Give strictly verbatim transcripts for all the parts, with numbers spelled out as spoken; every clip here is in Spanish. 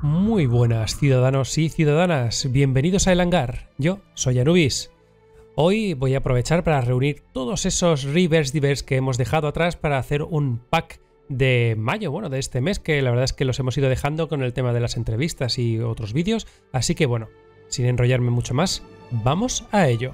Muy buenas ciudadanos y ciudadanas, bienvenidos a El Hangar. Yo soy Anubis. Hoy voy a aprovechar para reunir todos esos reverse divers que hemos dejado atrás para hacer un pack de mayo, bueno, de este mes, que la verdad es que los hemos ido dejando con el tema de las entrevistas y otros vídeos, así que bueno, sin enrollarme mucho más, vamos a ello.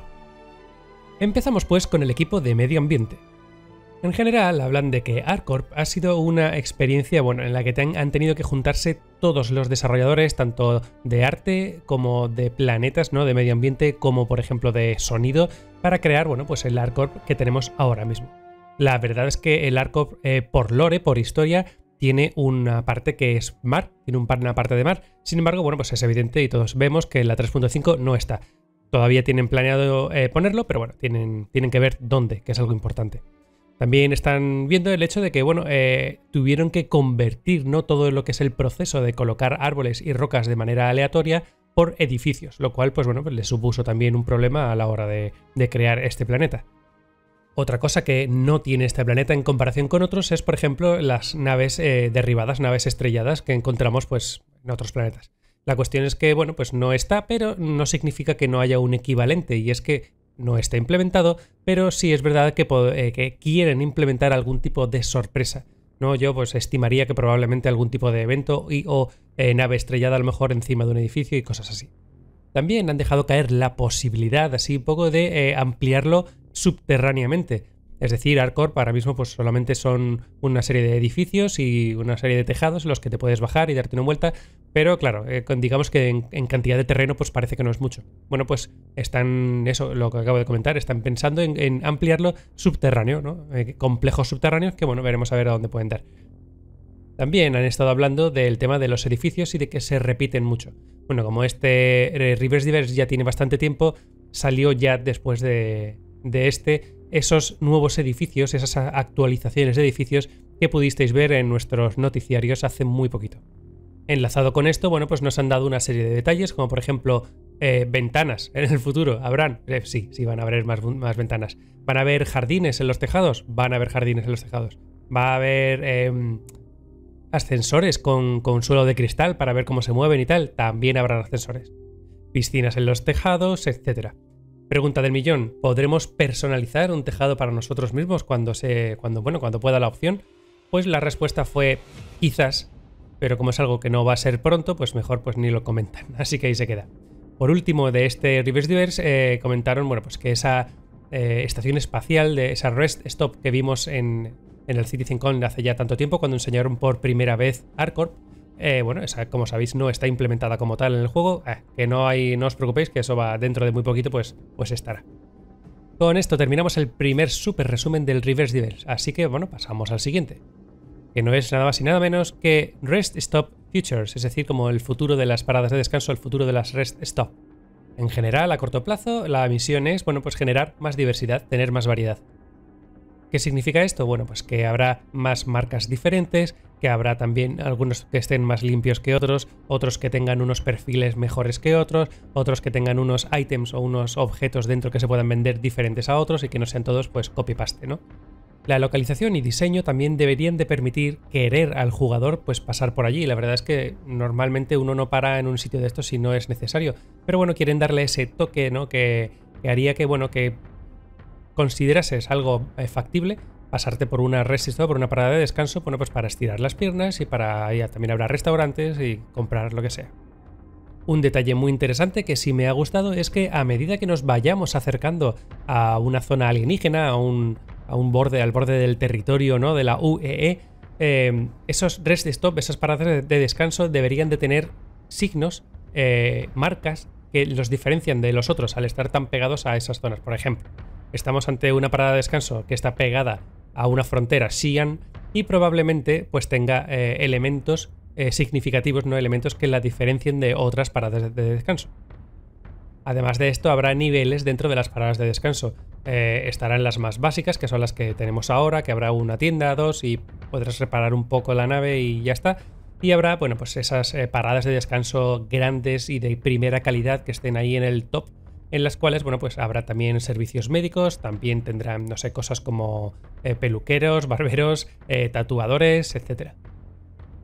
Empezamos pues con el equipo de medio ambiente. En general hablan de que ArcCorp ha sido una experiencia bueno, en la que ten, han tenido que juntarse todos los desarrolladores, tanto de arte como de planetas, ¿no? De medio ambiente, como por ejemplo de sonido, para crear bueno, pues el ArcCorp que tenemos ahora mismo. La verdad es que el ArcCorp, eh, por lore, por historia, tiene una parte que es mar, tiene un par, una parte de mar. Sin embargo, bueno, pues es evidente y todos vemos que en la tres punto cinco no está. Todavía tienen planeado eh, ponerlo, pero bueno, tienen, tienen que ver dónde, que es algo importante. También están viendo el hecho de que, bueno, eh, tuvieron que convertir no todo lo que es el proceso de colocar árboles y rocas de manera aleatoria por edificios, lo cual, pues bueno, pues les supuso también un problema a la hora de, de crear este planeta. Otra cosa que no tiene este planeta en comparación con otros es, por ejemplo, las naves eh, derribadas, naves estrelladas que encontramos, pues, en otros planetas. La cuestión es que, bueno, pues no está, pero no significa que no haya un equivalente, y es que no está implementado, pero sí es verdad que, eh, que quieren implementar algún tipo de sorpresa, ¿no? Yo pues estimaría que probablemente algún tipo de evento y, o eh, nave estrellada a lo mejor encima de un edificio y cosas así. También han dejado caer la posibilidad así un poco de eh, ampliarlo subterráneamente. Es decir, ArcCorp ahora mismo pues solamente son una serie de edificios y una serie de tejados en los que te puedes bajar y darte una vuelta, pero claro, eh, digamos que en, en cantidad de terreno pues parece que no es mucho. Bueno, pues están, eso, lo que acabo de comentar, están pensando en, en ampliarlo subterráneo, ¿no? Eh, complejos subterráneos que bueno, veremos a ver a dónde pueden dar. También han estado hablando del tema de los edificios y de que se repiten mucho. Bueno, como este eh, Reverse Divers ya tiene bastante tiempo, salió ya después de, de este esos nuevos edificios, esas actualizaciones de edificios que pudisteis ver en nuestros noticiarios hace muy poquito. Enlazado con esto, bueno, pues nos han dado una serie de detalles, como por ejemplo eh, ventanas en el futuro. ¿Habrán? Eh, sí, sí, van a haber más, más ventanas. ¿Van a haber jardines en los tejados? Van a haber jardines en los tejados. ¿Va a haber eh, ascensores con, con suelo de cristal para ver cómo se mueven y tal? También habrán ascensores. Piscinas en los tejados, etcétera. Pregunta del millón, ¿podremos personalizar un tejado para nosotros mismos cuando se, cuando, bueno, cuando pueda la opción? Pues la respuesta fue quizás, pero como es algo que no va a ser pronto, pues mejor pues ni lo comentan, así que ahí se queda. Por último, de este Reverse Divers eh, comentaron bueno, pues que esa eh, estación espacial, de esa Rest Stop que vimos en, en el CitizenCon hace ya tanto tiempo, cuando enseñaron por primera vez ArcCorp, Eh, bueno, esa, como sabéis, no está implementada como tal en el juego, eh, que no hay, no os preocupéis, que eso va dentro de muy poquito, pues, pues estará. Con esto terminamos el primer super resumen del Reverse Divers, así que bueno, pasamos al siguiente, que no es nada más y nada menos que Rest Stop Futures, es decir, como el futuro de las paradas de descanso, el futuro de las Rest Stop. En general, a corto plazo, la misión es, bueno, pues generar más diversidad, tener más variedad. ¿Qué significa esto? Bueno, pues que habrá más marcas diferentes, que habrá también algunos que estén más limpios que otros, otros que tengan unos perfiles mejores que otros, otros que tengan unos ítems o unos objetos dentro que se puedan vender diferentes a otros y que no sean todos pues copy-paste, ¿no? La localización y diseño también deberían de permitir querer al jugador pues pasar por allí. La verdad es que normalmente uno no para en un sitio de estos si no es necesario, pero bueno, quieren darle ese toque, ¿no? Que, que haría que, bueno, que considerases algo eh, factible pasarte por una rest stop, por una parada de descanso, bueno, pues para estirar las piernas y para ya también habrá restaurantes y comprar lo que sea. Un detalle muy interesante que sí me ha gustado es que a medida que nos vayamos acercando a una zona alienígena, a un, a un borde, al borde del territorio, ¿no? De la U E E, eh, esos rest stop, esas paradas de, de descanso deberían de tener signos, eh, marcas que los diferencian de los otros al estar tan pegados a esas zonas. Por ejemplo, estamos ante una parada de descanso que está pegada a una frontera Xi'an y probablemente pues tenga eh, elementos eh, significativos, no elementos que la diferencien de otras paradas de, de descanso. Además de esto, habrá niveles dentro de las paradas de descanso. Eh, estarán las más básicas, que son las que tenemos ahora, que habrá una tienda, dos, y podrás reparar un poco la nave y ya está. Y habrá, bueno, pues esas eh, paradas de descanso grandes y de primera calidad que estén ahí en el top, en las cuales, bueno, pues habrá también servicios médicos, también tendrán, no sé, cosas como eh, peluqueros, barberos, eh, tatuadores, etcétera.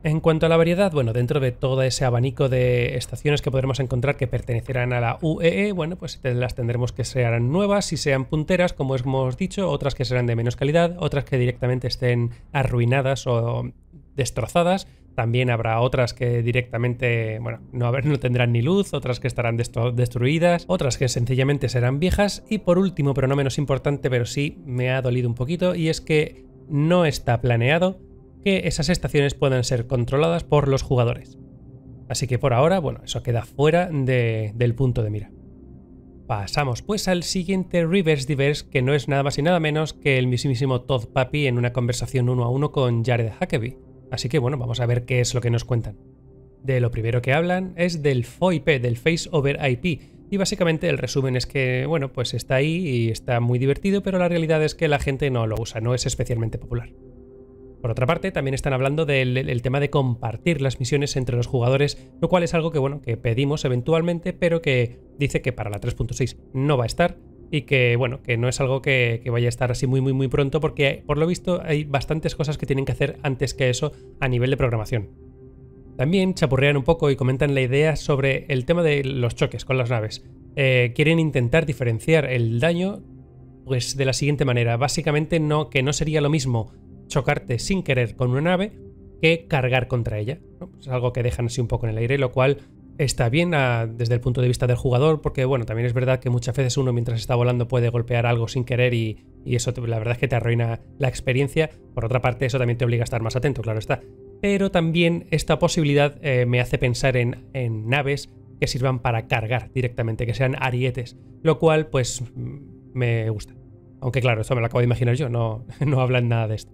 En cuanto a la variedad, bueno, dentro de todo ese abanico de estaciones que podremos encontrar que pertenecerán a la U E E, bueno, pues las tendremos que sean nuevas y sean punteras, como hemos dicho, otras que serán de menos calidad, otras que directamente estén arruinadas o destrozadas. También habrá otras que directamente, bueno, no, haber, no tendrán ni luz, otras que estarán destruidas, otras que sencillamente serán viejas. Y por último, pero no menos importante, pero sí me ha dolido un poquito, y es que no está planeado que esas estaciones puedan ser controladas por los jugadores. Así que por ahora, bueno, eso queda fuera de, del punto de mira. Pasamos pues al siguiente Reverse Diverse, que no es nada más y nada menos que el mismísimo Todd Papy en una conversación uno a uno con Jared Huckabee. Así que bueno, vamos a ver qué es lo que nos cuentan. De lo primero que hablan es del F O I P, del Face over I P, y básicamente el resumen es que, bueno, pues está ahí y está muy divertido, pero la realidad es que la gente no lo usa, no es especialmente popular. Por otra parte, también están hablando del el tema de compartir las misiones entre los jugadores, lo cual es algo que, bueno, que pedimos eventualmente, pero que dice que para la tres punto seis no va a estar y que, bueno, que no es algo que, que vaya a estar así muy, muy, muy pronto, porque por lo visto hay bastantes cosas que tienen que hacer antes que eso a nivel de programación. También chapurrean un poco y comentan la idea sobre el tema de los choques con las naves. Eh, quieren intentar diferenciar el daño pues de la siguiente manera. Básicamente no, que no sería lo mismo chocarte sin querer con una nave que cargar contra ella, ¿no? Es algo que dejan así un poco en el aire, lo cual está bien a, desde el punto de vista del jugador, porque bueno, también es verdad que muchas veces uno mientras está volando puede golpear algo sin querer y, y eso la verdad es que te arruina la experiencia. Por otra parte, eso también te obliga a estar más atento, claro está. Pero también esta posibilidad eh, me hace pensar en, en naves que sirvan para cargar directamente, que sean arietes, lo cual pues me gusta. Aunque claro, eso me lo acabo de imaginar yo, no, no hablan nada de esto.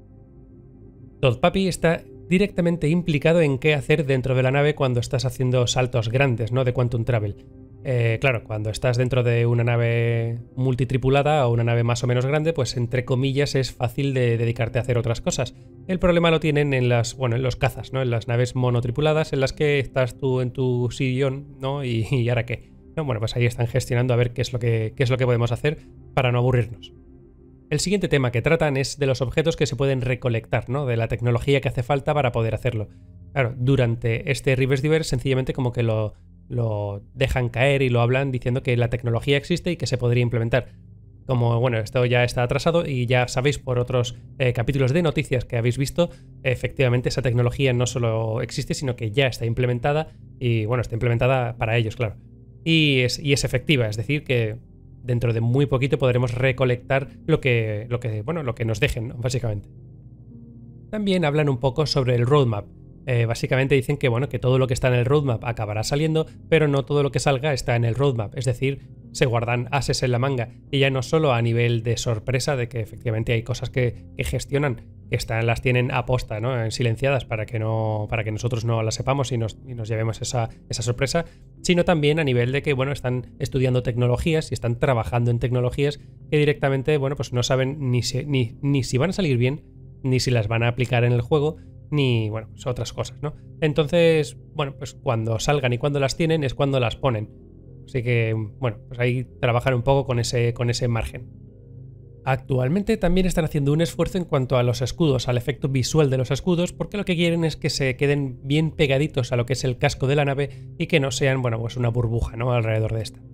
Todd Papy está directamente implicado en qué hacer dentro de la nave cuando estás haciendo saltos grandes, ¿no? De Quantum Travel. Eh, claro, cuando estás dentro de una nave multitripulada o una nave más o menos grande, pues entre comillas es fácil de dedicarte a hacer otras cosas. El problema lo tienen en las, bueno, en los cazas, ¿no? En las naves monotripuladas en las que estás tú en tu sillón, ¿no? Y, y ahora qué. ¿No? Bueno, pues ahí están gestionando a ver qué es lo que, qué es lo que podemos hacer para no aburrirnos. El siguiente tema que tratan es de los objetos que se pueden recolectar, ¿no? De la tecnología que hace falta para poder hacerlo. Claro, durante este Reverse Diverse sencillamente como que lo, lo dejan caer y lo hablan diciendo que la tecnología existe y que se podría implementar. Como, bueno, esto ya está atrasado y ya sabéis por otros eh, capítulos de noticias que habéis visto, efectivamente esa tecnología no solo existe, sino que ya está implementada y, bueno, está implementada para ellos, claro. Y es, y es efectiva, es decir, que dentro de muy poquito podremos recolectar lo que, lo que, bueno, lo que nos dejen, ¿no? Básicamente. También hablan un poco sobre el roadmap. Eh, básicamente dicen que, bueno, que todo lo que está en el roadmap acabará saliendo, pero no todo lo que salga está en el roadmap. Es decir, se guardan ases en la manga. Y ya no solo a nivel de sorpresa, de que efectivamente hay cosas que, que gestionan, que están, las tienen a posta, ¿no? Silenciadas para que, no, para que nosotros no las sepamos y nos, y nos llevemos esa, esa sorpresa, sino también a nivel de que, bueno, están estudiando tecnologías y están trabajando en tecnologías que directamente, bueno, pues no saben ni si, ni, ni si van a salir bien, ni si las van a aplicar en el juego, ni, bueno, pues otras cosas, ¿no? Entonces, bueno, pues cuando salgan y cuando las tienen es cuando las ponen. Así que, bueno, pues ahí trabajan un poco con ese, con ese margen. Actualmente también están haciendo un esfuerzo en cuanto a los escudos, al efecto visual de los escudos, porque lo que quieren es que se queden bien pegaditos a lo que es el casco de la nave y que no sean, bueno, pues una burbuja, ¿no? Alrededor de esta.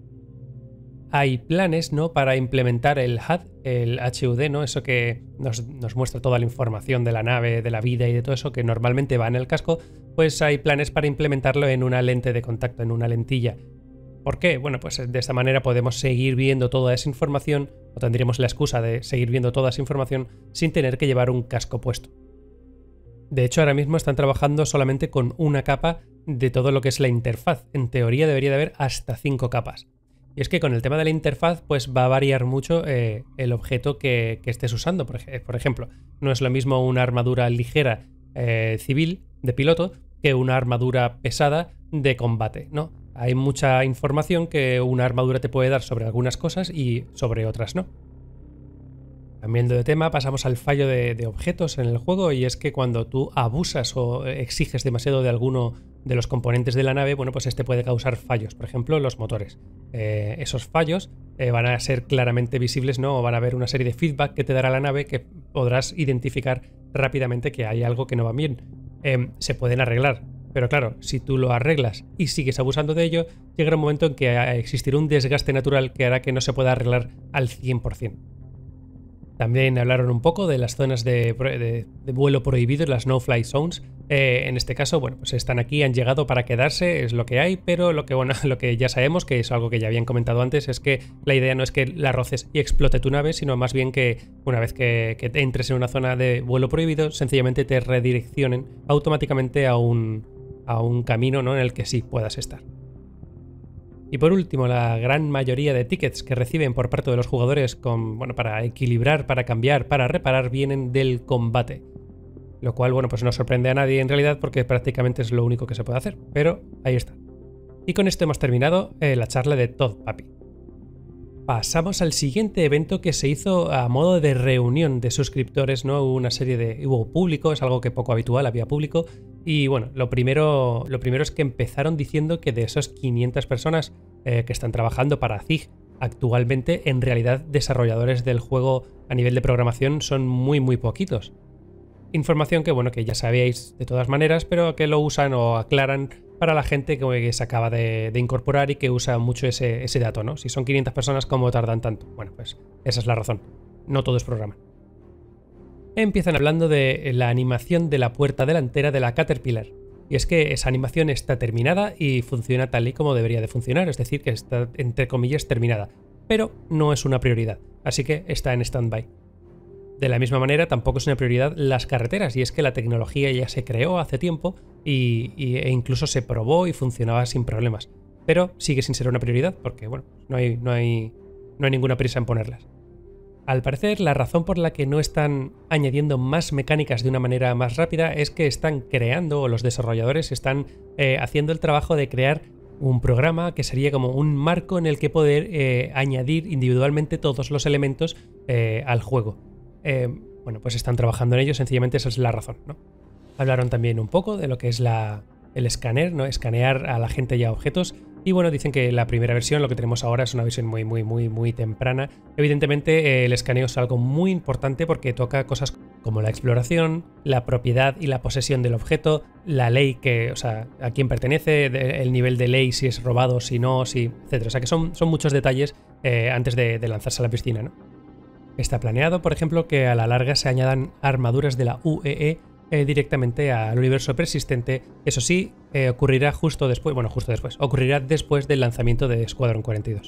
Hay planes, ¿no? Para implementar el H U D, el H U D, ¿no? Eso que nos, nos muestra toda la información de la nave, de la vida y de todo eso que normalmente va en el casco, pues hay planes para implementarlo en una lente de contacto, en una lentilla. ¿Por qué? Bueno, pues de esta manera podemos seguir viendo toda esa información, o tendríamos la excusa de seguir viendo toda esa información sin tener que llevar un casco puesto. De hecho, ahora mismo están trabajando solamente con una capa de todo lo que es la interfaz. En teoría debería de haber hasta cinco capas. Y es que con el tema de la interfaz, pues va a variar mucho eh, el objeto que, que estés usando. Por, ej por ejemplo, no es lo mismo una armadura ligera eh, civil de piloto que una armadura pesada de combate, ¿no? Hay mucha información que una armadura te puede dar sobre algunas cosas y sobre otras no. Cambiando de tema, pasamos al fallo de, de objetos en el juego, y es que cuando tú abusas o exiges demasiado de alguno de los componentes de la nave, bueno, pues este puede causar fallos. Por ejemplo, los motores. Eh, esos fallos eh, van a ser claramente visibles, ¿no? O van a haber una serie de feedback que te dará la nave que podrás identificar rápidamente que hay algo que no va bien. eh, se pueden arreglar. Pero claro, si tú lo arreglas y sigues abusando de ello, llegará un momento en que existirá un desgaste natural que hará que no se pueda arreglar al cien por cien. También hablaron un poco de las zonas de, de, de vuelo prohibido, las no-fly zones. Eh, en este caso, bueno, pues están aquí, han llegado para quedarse, es lo que hay, pero lo que, bueno, lo que ya sabemos, que es algo que ya habían comentado antes, es que la idea no es que la roces y explote tu nave, sino más bien que una vez que, que entres en una zona de vuelo prohibido, sencillamente te redireccionen automáticamente a un, a un camino, ¿no?, en el que sí puedas estar. Y por último, la gran mayoría de tickets que reciben por parte de los jugadores con, bueno, para equilibrar, para cambiar, para reparar, vienen del combate. Lo cual, bueno, pues no sorprende a nadie en realidad porque prácticamente es lo único que se puede hacer. Pero ahí está. Y con esto hemos terminado eh, la charla de Todd Papy. Pasamos al siguiente evento que se hizo a modo de reunión de suscriptores, ¿no? Hubo una serie de... Hubo público, es algo que poco habitual, había público. Y bueno, lo primero, lo primero es que empezaron diciendo que de esas quinientas personas eh, que están trabajando para Zig actualmente, en realidad desarrolladores del juego a nivel de programación son muy muy poquitos. Información que, bueno, que ya sabíais de todas maneras, pero que lo usan o aclaran para la gente que se acaba de, de incorporar y que usa mucho ese, ese dato, ¿no? Si son quinientas personas, ¿cómo tardan tanto? Bueno, pues esa es la razón. No todos programan. Empiezan hablando de la animación de la puerta delantera de la Caterpillar. Y es que esa animación está terminada y funciona tal y como debería de funcionar, es decir, que está, entre comillas, terminada. Pero no es una prioridad, así que está en stand-by. De la misma manera, tampoco es una prioridad las carreteras, y es que la tecnología ya se creó hace tiempo y, y, e incluso se probó y funcionaba sin problemas. Pero sigue sin ser una prioridad porque, bueno, no hay, no hay, no hay ninguna prisa en ponerlas. Al parecer, la razón por la que no están añadiendo más mecánicas de una manera más rápida es que están creando, o los desarrolladores están eh, haciendo el trabajo de crear un programa que sería como un marco en el que poder eh, añadir individualmente todos los elementos eh, al juego. Eh, bueno, pues están trabajando en ello, sencillamente esa es la razón, ¿no? Hablaron también un poco de lo que es la, el escáner, ¿no? Escanear a la gente y a objetos. Y bueno, dicen que la primera versión, lo que tenemos ahora, es una versión muy, muy, muy, muy temprana. Evidentemente, eh, el escaneo es algo muy importante porque toca cosas como la exploración, la propiedad y la posesión del objeto, la ley, que, o sea, a quién pertenece, de, el nivel de ley, si es robado, si no, si, etcétera. O sea, que son, son muchos detalles eh, antes de, de lanzarse a la piscina, ¿no? Está planeado, por ejemplo, que a la larga se añadan armaduras de la U E E Eh, directamente al universo persistente. Eso sí, eh, ocurrirá justo después, bueno, justo después, ocurrirá después del lanzamiento de Squadron cuarenta y dos.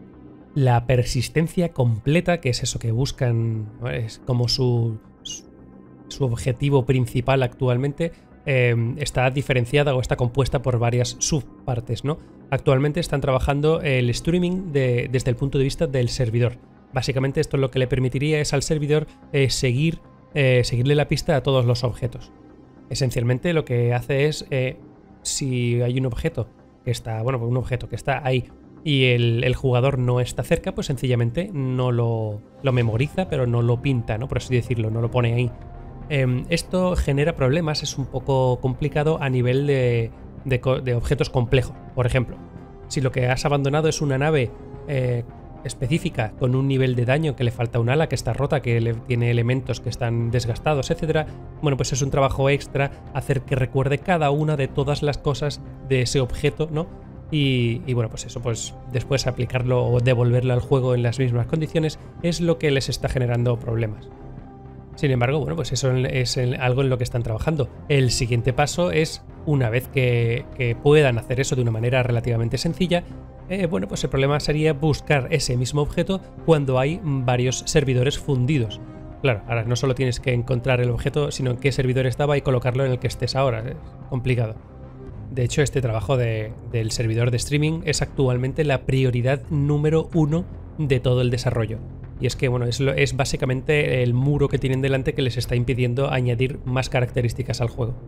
La persistencia completa, que es eso que buscan, ¿no?, es como su, su, su objetivo principal actualmente, eh, está diferenciada o está compuesta por varias subpartes, ¿no? Actualmente están trabajando el streaming de, desde el punto de vista del servidor. Básicamente esto lo que le permitiría es al servidor eh, seguir Eh, seguirle la pista a todos los objetos. Esencialmente lo que hace es, eh, si hay un objeto que está, bueno, un objeto que está ahí y el, el jugador no está cerca, pues sencillamente no lo, lo memoriza, pero no lo pinta, ¿no? Por así decirlo, no lo pone ahí. Eh, esto genera problemas, es un poco complicado a nivel de, de, de objetos complejos. Por ejemplo, si lo que has abandonado es una nave eh, específica con un nivel de daño, que le falta un ala, que está rota, que le, tiene elementos que están desgastados, etcétera, bueno, pues es un trabajo extra hacer que recuerde cada una de todas las cosas de ese objeto, ¿no? Y, y bueno, pues eso, pues después aplicarlo o devolverlo al juego en las mismas condiciones es lo que les está generando problemas. Sin embargo, bueno, pues eso es algo en lo que están trabajando. El siguiente paso es, una vez que, que puedan hacer eso de una manera relativamente sencilla, eh, bueno, pues el problema sería buscar ese mismo objeto cuando hay varios servidores fundidos. Claro, ahora no solo tienes que encontrar el objeto, sino en qué servidor estaba y colocarlo en el que estés ahora. Es complicado. De hecho, este trabajo de, del servidor de streaming es actualmente la prioridad número uno de todo el desarrollo. Y es que, bueno, es, lo, es básicamente el muro que tienen delante que les está impidiendo añadir más características al juego.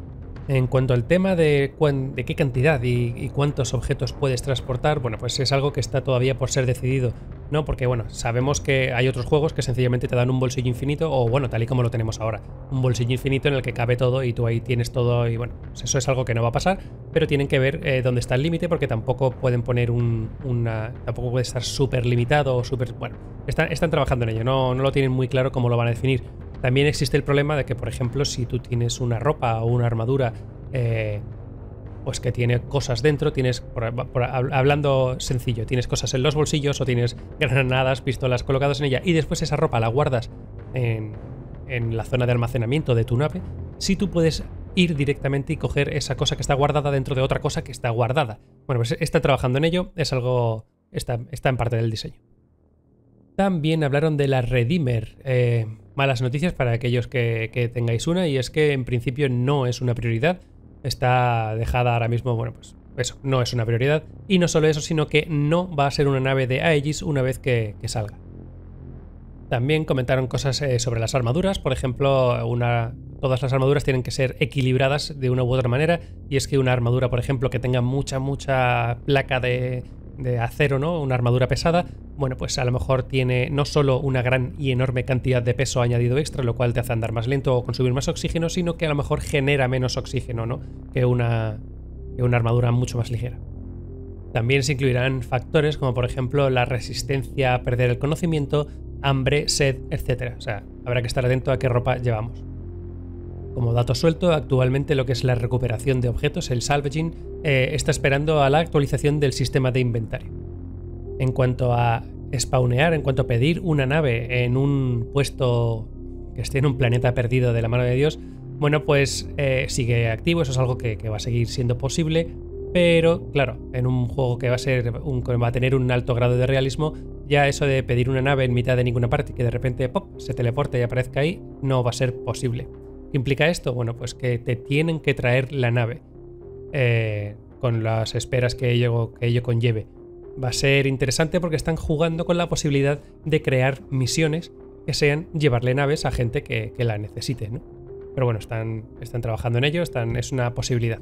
En cuanto al tema de, cuán, de qué cantidad y, y cuántos objetos puedes transportar, bueno, pues es algo que está todavía por ser decidido, ¿no? Porque, bueno, sabemos que hay otros juegos que sencillamente te dan un bolsillo infinito, o bueno, tal y como lo tenemos ahora, un bolsillo infinito en el que cabe todo y tú ahí tienes todo, y bueno, pues eso es algo que no va a pasar, pero tienen que ver eh, dónde está el límite, porque tampoco pueden poner un, una... tampoco puede estar súper limitado o súper... bueno, están, están trabajando en ello, no, no lo tienen muy claro cómo lo van a definir. También existe el problema de que, por ejemplo, si tú tienes una ropa o una armadura eh, pues que tiene cosas dentro, tienes, por, por, hablando sencillo, tienes cosas en los bolsillos o tienes granadas, pistolas colocadas en ella y después esa ropa la guardas en, en la zona de almacenamiento de tu nave, si tú puedes ir directamente y coger esa cosa que está guardada dentro de otra cosa que está guardada. Bueno, pues está trabajando en ello, es algo, está, está en parte del diseño. También hablaron de la Redeemer. Eh, malas noticias para aquellos que, que tengáis una, y es que en principio no es una prioridad. Está dejada ahora mismo, bueno, pues eso, no es una prioridad. Y no solo eso, sino que no va a ser una nave de Aegis una vez que, que salga. También comentaron cosas eh, sobre las armaduras. Por ejemplo, una, todas las armaduras tienen que ser equilibradas de una u otra manera. Y es que una armadura, por ejemplo, que tenga mucha, mucha placa de, de acero, ¿no? Una armadura pesada, bueno, pues a lo mejor tiene no solo una gran y enorme cantidad de peso añadido extra, lo cual te hace andar más lento o consumir más oxígeno, sino que a lo mejor genera menos oxígeno, ¿no? Que una, que una armadura mucho más ligera. También se incluirán factores como por ejemplo la resistencia a perder el conocimiento, hambre, sed, etcétera. O sea, habrá que estar atento a qué ropa llevamos. Como dato suelto, actualmente lo que es la recuperación de objetos, el salvaging, eh, está esperando a la actualización del sistema de inventario. En cuanto a spawnear, en cuanto a pedir una nave en un puesto que esté en un planeta perdido de la mano de Dios, bueno, pues eh, sigue activo, eso es algo que, que va a seguir siendo posible, pero claro, en un juego que va a ser un, va a tener un alto grado de realismo, ya eso de pedir una nave en mitad de ninguna parte y que de repente pop, se teleporte y aparezca ahí, no va a ser posible. ¿Qué implica esto? Bueno, pues que te tienen que traer la nave eh, con las esperas que ello, que ello conlleve. Va a ser interesante porque están jugando con la posibilidad de crear misiones que sean llevarle naves a gente que, que la necesite, ¿no? Pero bueno, están, están trabajando en ello, están, es una posibilidad.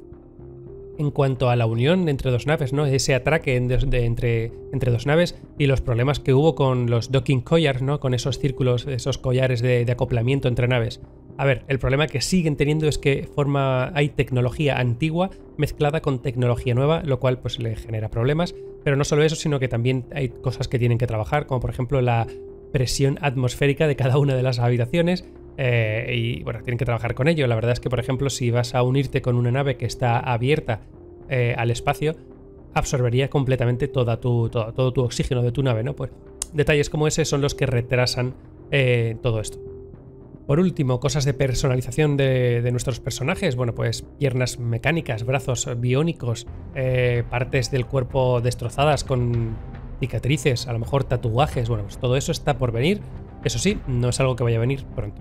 En cuanto a la unión entre dos naves, ¿no? Ese atraque de, de, entre, entre dos naves y los problemas que hubo con los docking collars, ¿no? Con esos círculos, esos collares de, de acoplamiento entre naves. A ver, el problema que siguen teniendo es que forma, hay tecnología antigua mezclada con tecnología nueva, lo cual pues le genera problemas. Pero no solo eso, sino que también hay cosas que tienen que trabajar, como por ejemplo la presión atmosférica de cada una de las habitaciones. Eh, y bueno, tienen que trabajar con ello. La verdad es que, por ejemplo, si vas a unirte con una nave que está abierta eh, al espacio, absorbería completamente toda tu, todo, todo tu oxígeno de tu nave, ¿no? Pues detalles como ese son los que retrasan eh, todo esto. Por último, cosas de personalización de, de nuestros personajes. Bueno, pues piernas mecánicas, brazos biónicos, eh, partes del cuerpo destrozadas con cicatrices, a lo mejor tatuajes. Bueno, pues todo eso está por venir. Eso sí, no es algo que vaya a venir pronto.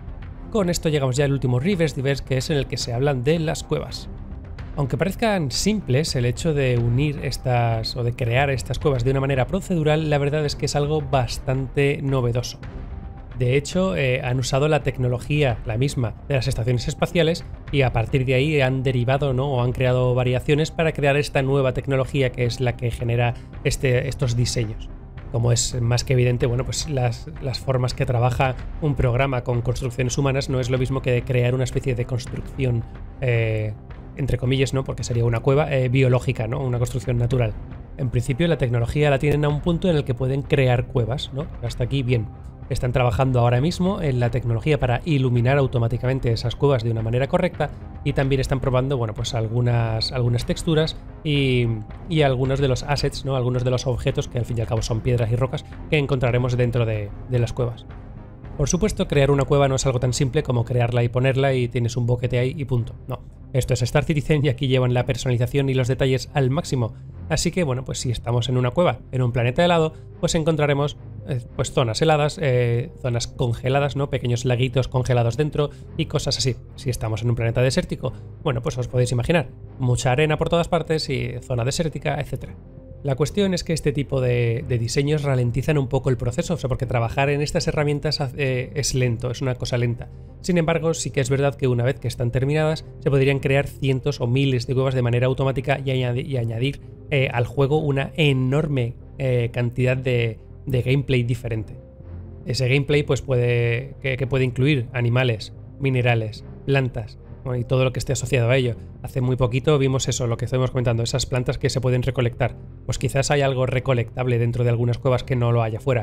Con esto llegamos ya al último Reverse Diverse, que es en el que se hablan de las cuevas. Aunque parezcan simples, el hecho de unir estas o de crear estas cuevas de una manera procedural, la verdad es que es algo bastante novedoso. De hecho, eh, han usado la tecnología, la misma, de las estaciones espaciales y a partir de ahí han derivado, ¿no? O han creado variaciones para crear esta nueva tecnología que es la que genera este, estos diseños. Como es más que evidente, bueno, pues las, las formas que trabaja un programa con construcciones humanas no es lo mismo que de crear una especie de construcción, eh, entre comillas, ¿no? Porque sería una cueva eh, biológica, ¿no? Una construcción natural. En principio la tecnología la tienen a un punto en el que pueden crear cuevas, ¿no? Hasta aquí bien. Están trabajando ahora mismo en la tecnología para iluminar automáticamente esas cuevas de una manera correcta y también están probando, bueno, pues algunas, algunas texturas y, y algunos de los assets, ¿no? Algunos de los objetos que al fin y al cabo son piedras y rocas que encontraremos dentro de, de las cuevas. Por supuesto, crear una cueva no es algo tan simple como crearla y ponerla y tienes un boquete ahí y punto. No, esto es Star Citizen y aquí llevan la personalización y los detalles al máximo. Así que, bueno, pues si estamos en una cueva, en un planeta helado, pues encontraremos eh, pues zonas heladas, eh, zonas congeladas, ¿no? Pequeños laguitos congelados dentro y cosas así. Si estamos en un planeta desértico, bueno, pues os podéis imaginar, mucha arena por todas partes y zona desértica, etcétera. La cuestión es que este tipo de, de diseños ralentizan un poco el proceso, o sea, porque trabajar en estas herramientas eh, es lento, es una cosa lenta. Sin embargo, sí que es verdad que una vez que están terminadas, se podrían crear cientos o miles de cuevas de manera automática y, añadi y añadir eh, al juego una enorme eh, cantidad de, de gameplay diferente. Ese gameplay pues puede, que, que puede incluir animales, minerales, plantas, y todo lo que esté asociado a ello. Hace muy poquito vimos eso, lo que estamos comentando, esas plantas que se pueden recolectar. Pues quizás hay algo recolectable dentro de algunas cuevas que no lo haya fuera.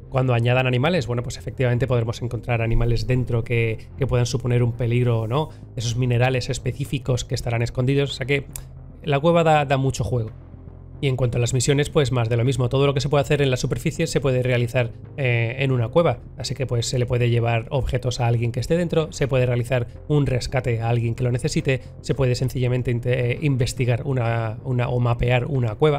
Cuando añadan animales, bueno, pues efectivamente podremos encontrar animales dentro que, que puedan suponer un peligro o no, esos minerales específicos que estarán escondidos, o sea que la cueva da, da mucho juego. Y en cuanto a las misiones, pues más de lo mismo. Todo lo que se puede hacer en la superficie se puede realizar eh, en una cueva. Así que pues se le puede llevar objetos a alguien que esté dentro, se puede realizar un rescate a alguien que lo necesite, se puede sencillamente eh, investigar una, una, o mapear una cueva.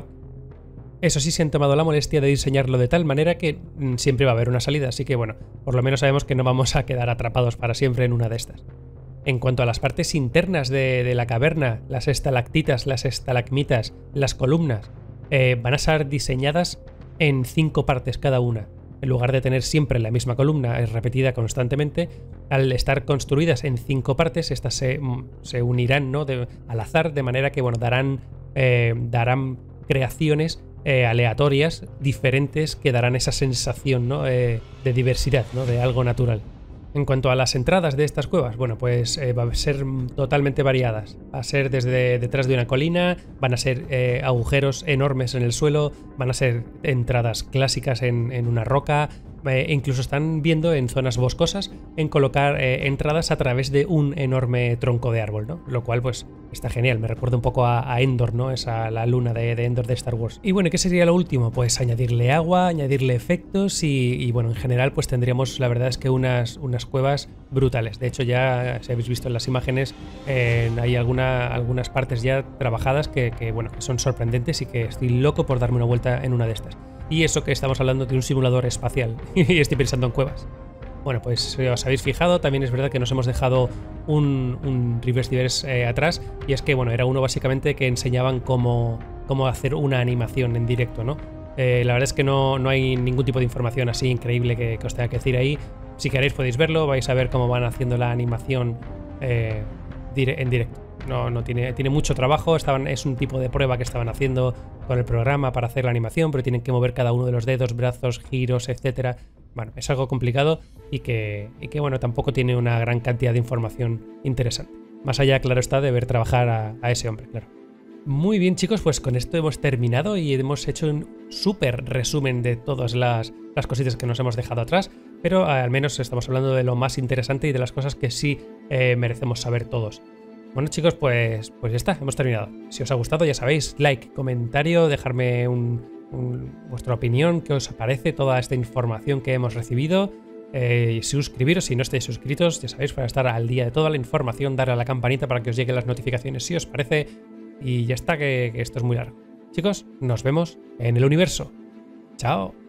Eso sí, se han tomado la molestia de diseñarlo de tal manera que mm, siempre va a haber una salida. Así que bueno, por lo menos sabemos que no vamos a quedar atrapados para siempre en una de estas. En cuanto a las partes internas de, de la caverna, las estalactitas, las estalagmitas, las columnas, eh, van a ser diseñadas en cinco partes cada una. En lugar de tener siempre la misma columna repetida constantemente, al estar construidas en cinco partes, estas se, se unirán, ¿no? de, al azar, de manera que bueno, darán, eh, darán creaciones eh, aleatorias, diferentes, que darán esa sensación, ¿no? eh, de diversidad, ¿no? de algo natural. En cuanto a las entradas de estas cuevas, bueno, pues eh, van a ser totalmente variadas. Va a ser desde detrás de una colina, van a ser eh, agujeros enormes en el suelo, van a ser entradas clásicas en, en una roca, eh, incluso están viendo en zonas boscosas en colocar eh, entradas a través de un enorme tronco de árbol, ¿no? Lo cual pues está genial, me recuerda un poco a, a Endor, ¿no? Esa la luna de, de Endor de Star Wars. Y bueno, ¿qué sería lo último? Pues añadirle agua, añadirle efectos y, y bueno, en general pues tendríamos, la verdad es que unas, unas cuevas brutales. De hecho, ya si habéis visto en las imágenes, eh, hay alguna, algunas partes ya trabajadas que, que, bueno, que son sorprendentes y que estoy loco por darme una vuelta en una de estas. Y eso que estamos hablando de un simulador espacial y estoy pensando en cuevas. Bueno, pues si os habéis fijado, también es verdad que nos hemos dejado un, un reverse diverse eh, atrás, y es que bueno, era uno básicamente que enseñaban cómo, cómo hacer una animación en directo, ¿no? Eh, la verdad es que no, no hay ningún tipo de información así increíble que, que os tenga que decir ahí. Si queréis podéis verlo, vais a ver cómo van haciendo la animación eh, dire en directo. No, no tiene, tiene mucho trabajo, estaban, es un tipo de prueba que estaban haciendo con el programa para hacer la animación, pero tienen que mover cada uno de los dedos, brazos, giros, etcétera. Bueno, es algo complicado y que, y que bueno, tampoco tiene una gran cantidad de información interesante. Más allá, claro está, de ver trabajar a, a ese hombre, claro. Muy bien, chicos, pues con esto hemos terminado y hemos hecho un súper resumen de todas las, las cositas que nos hemos dejado atrás, pero al menos estamos hablando de lo más interesante y de las cosas que sí eh, merecemos saber todos. Bueno, chicos, pues, pues ya está, hemos terminado. Si os ha gustado, ya sabéis, like, comentario, dejarme un, un, vuestra opinión, qué os parece toda esta información que hemos recibido. Eh, suscribiros si no estáis suscritos, ya sabéis, para estar al día de toda la información, darle a la campanita para que os lleguen las notificaciones si os parece. Y ya está, que, que esto es muy largo. Chicos, nos vemos en el universo. Chao.